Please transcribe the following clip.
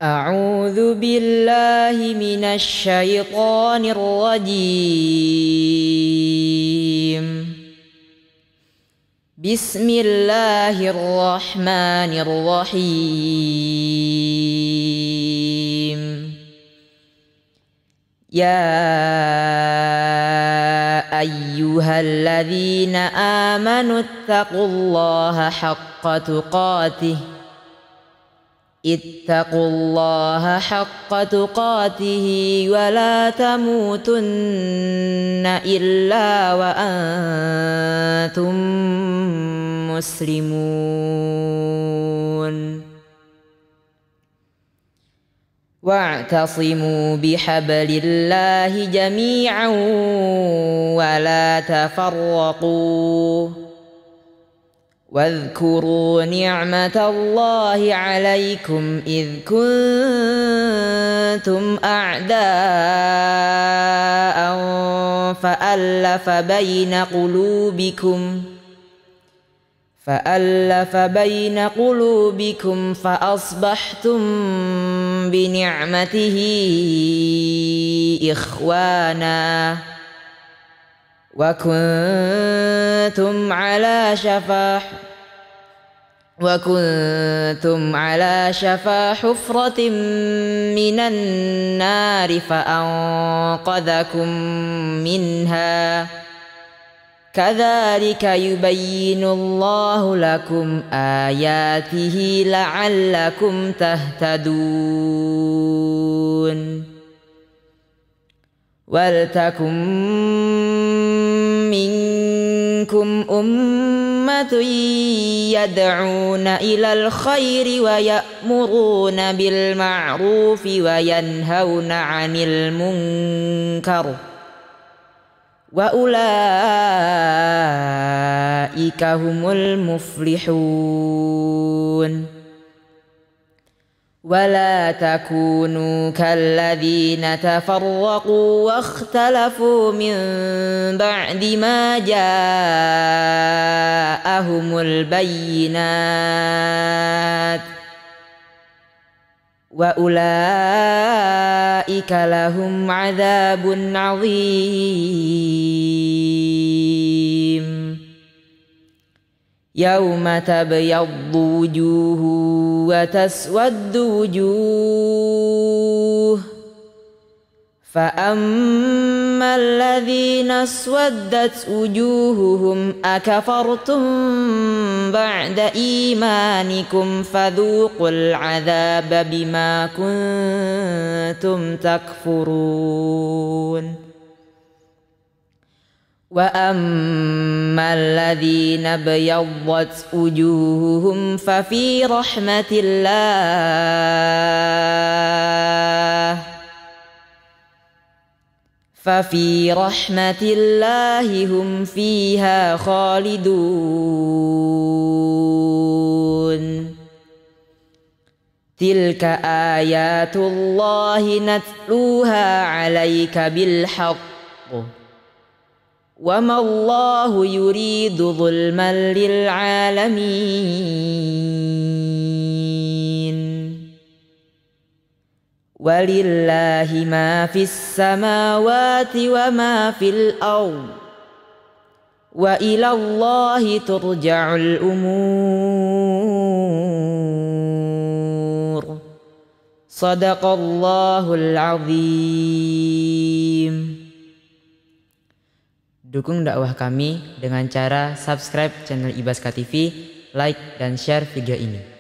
أعوذ بالله من الشيطان الرجيم. بسم الله الرحمن الرحيم. يا أيها الذين آمنوا اتقوا الله حق تقاته ولا تموتن إلا وأنتم مسلمون. واعتصموا بحبل الله جميعا ولا تفرقوا واذكروا نعمة الله عليكم إذ كنتم أعداء فألف بين قلوبكم فأصبحتم بنعمته إخوانا وكنتم على شفا حفرة من النار فأنقذكم منها. كذلك يبين الله لكم آياته لعلكم تهتدون. ولتكن منكم أمة يدعون إلى الخير ويأمرون بالمعروف وينهون عن المنكر وأولئك هم المفلحون. ولا تكونوا كالذين تفرقوا واختلفوا من بعد ما جاءهم البينات وأولئك لهم عذاب عظيم. يوم تبيض وجوه وتسود وجوه فأما الذين اسودت وجوههم أكفرتم بعد إيمانكم فذوقوا العذاب بما كنتم تكفرون. وأما الذين ابيضت وجوههم ففي رحمة الله هم فيها خالدون. تلك آيات الله نتلوها عليك بالحق وما الله يريد ظلما للعالمين. ولله ما في السماوات وما في الأرض وإلى الله ترجع الأمور. صدق الله العظيم. Dukung dakwah kami dengan cara subscribe channel Ibaska TV, like dan share video ini.